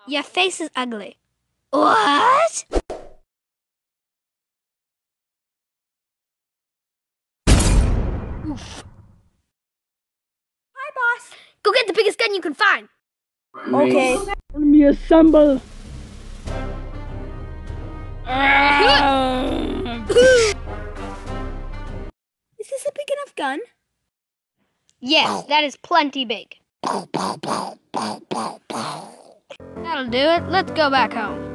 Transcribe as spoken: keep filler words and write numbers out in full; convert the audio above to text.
Your face is ugly. What? Oof. Hi, boss. Go get the biggest gun you can find. Okay. Let me assemble. Is this a big enough gun? Yes, that is plenty big. That'll do it. Let's go back home.